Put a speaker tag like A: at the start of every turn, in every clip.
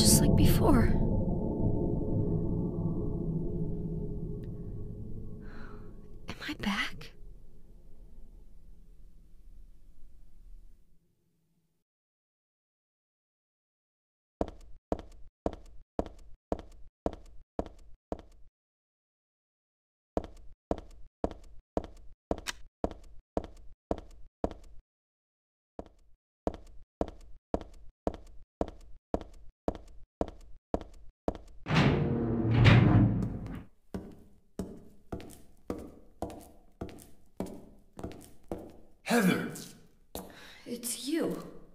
A: just like before. Am I back?
B: Heather!
A: It's you.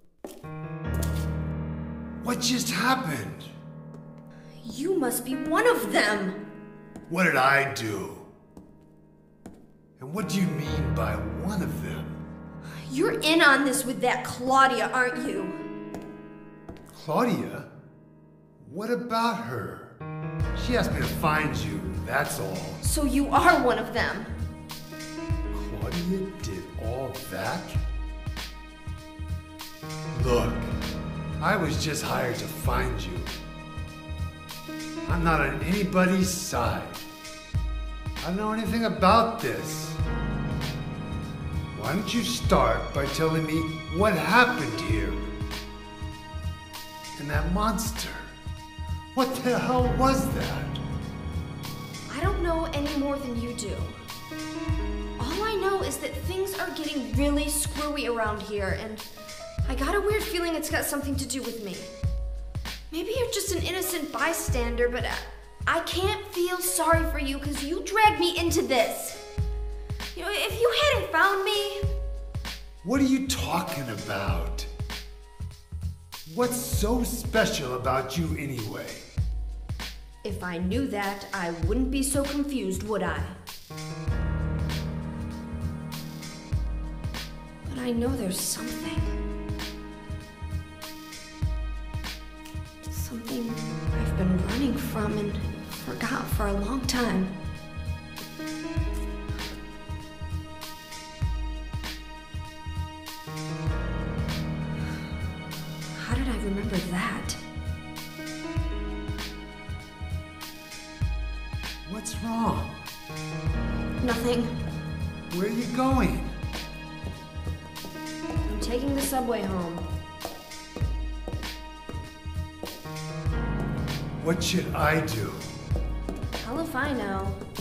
B: What just happened?
A: You must be one of them.
B: What did I do? And what do you mean by one of them?
A: You're in on this with that Claudia, aren't you?
B: Claudia? What about her? She asked me to find you, that's all.
A: So you are one of them.
B: Claudia did all that? Look, I was just hired to find you. I'm not on anybody's side. I don't know anything about this. Why don't you start by telling me what happened here? And that monster, what the hell was that?
A: I don't know any more than you do. All I know is that things are getting really screwy around here, and I got a weird feeling it's got something to do with me. Maybe you're just an innocent bystander, but I can't feel sorry for you because you dragged me into this. You know, if you hadn't found me...
B: What are you talking about? What's so special about you anyway?
A: If I knew that, I wouldn't be so confused, would I? But I know there's something. Something I've been running from and forgot for a long time. How did I remember that?
B: What's wrong?
A: Nothing.
B: Where are you going?
A: I'm taking the subway home.
B: What should I do?
A: Hell if I know.